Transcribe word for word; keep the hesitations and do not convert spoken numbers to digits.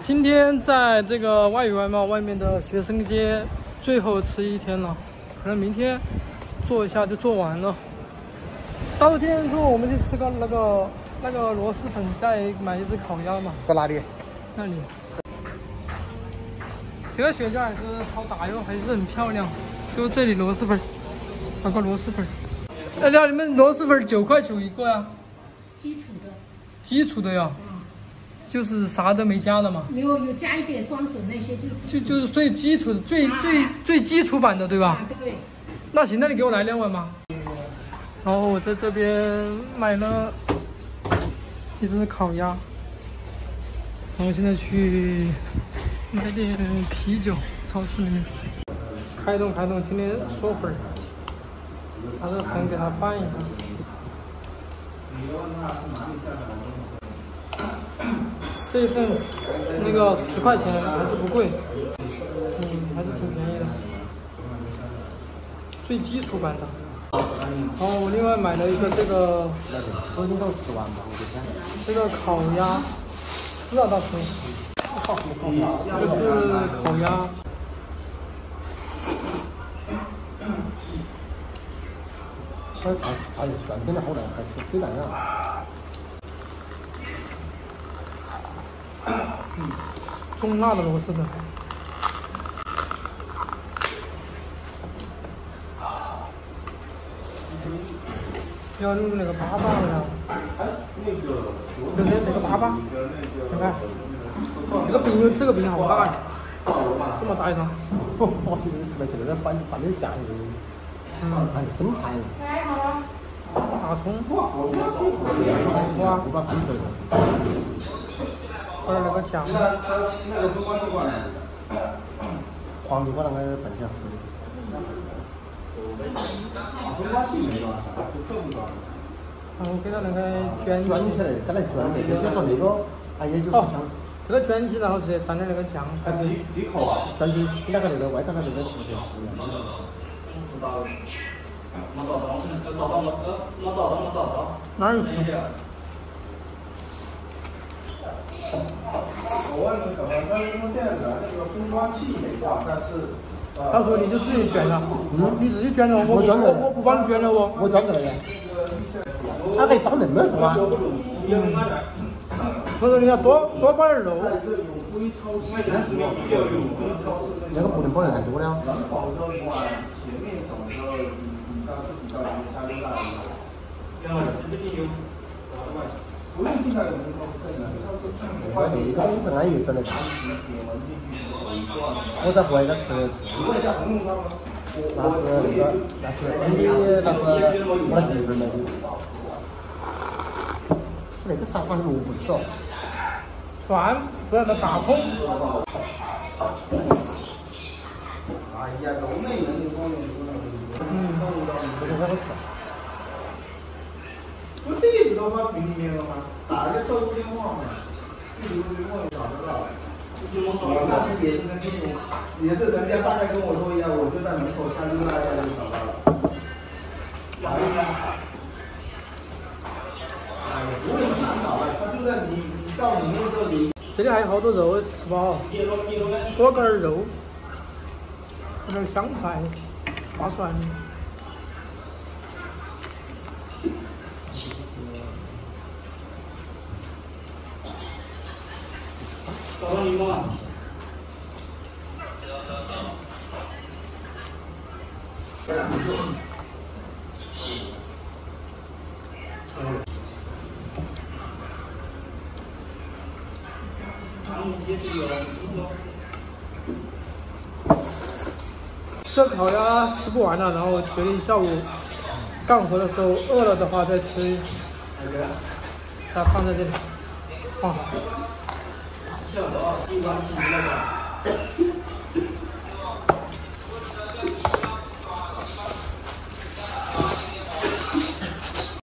今天在这个外语外贸外面的学生街最后吃一天了，可能明天做一下就做完了。大热天说我们去吃个那个那个螺蛳粉，再买一只烤鸭嘛。 在哪里？ 那里。这个学校还是好大哟，还是很漂亮。就这里螺蛳粉，那个螺蛳粉。哎呀，你们螺蛳粉九块九一个呀？ 基础的。 基础的呀。嗯。就是啥都没加的嘛。 有有加一点双笋那些就就就是最基础的最、啊、最最基础版的对吧？ 啊，对。 那行，那你给我来两碗嘛。然后我在这边买了一只烤鸭，然后现在去买点啤酒，超市里面开动开动，今天嗦粉，把这粉给它拌一下。这一份那个十块钱还是不贵，嗯，还是挺便宜的，最基础版的。然后我另外买了一个这个， 昨天都吃完吧，我就看这个烤鸭，是啊，大叔，这个是烤鸭。 它它它也转真的好难，还是忒难了。 嗯，中辣的螺蛳粉。要用那个粑粑呀，就是那个粑粑，看看，这个饼，这个饼好大呀，这么大一张。 哦，我这个十块钱那拌拌点酱油，嗯，还有生菜， 大葱， 哇，不把拌出来。 还有那个酱。 黄梨瓜那个拌起来。 然后给它那个卷卷起来，给它卷起来，就说那个，哎，也就是像这个卷起，然后直接蘸点那个酱，它几几口啊？卷起，跟那个那个外头的那个是不是？ 哪有？ 我问你怎么？但是说现在的那个封装器没挂，但是。 他说你就自己卷了，嗯，你自己卷了，我我我我不帮你卷了哦， 我卷了呀。他可以找人了是吧？ 嗯。他说你要多多包点肉。 那个不能包的太多了。我那个是俺爷做的。我在户外给他吃了一次，那是那个那是你那是我的媳妇买的，那个啥反正我不知道。 蒜，不要那大葱。 哎呀，都没人的方面说的。 嗯， 这个好吃。 不地址都发群里面了吗？打个客户电话嘛，地址电话也找得到。我上次也是跟这种，也是人家大概跟我说一样，我就在门口下溜达一下就找到了。哎呀，不会很难找的，他就在你你到你那个里。 这里还有好多肉，吃不好，多根肉，有点香菜，大蒜。找到你吗？这烤鸭吃不完了，然后决定下午干活的时候饿了的话再吃。它放在这里，放好。